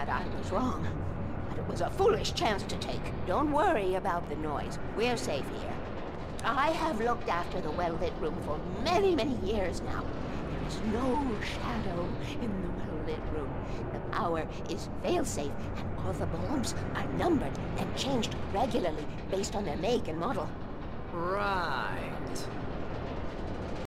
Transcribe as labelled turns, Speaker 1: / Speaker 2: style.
Speaker 1: I was wrong. But it was a foolish chance to take. Don't worry about the noise. We're safe here. I have looked after the well-lit room for many, many years now. There is no shadow in the well-lit room. The power is fail-safe, and all the bulbs are numbered and changed regularly based on their make and model.
Speaker 2: Right.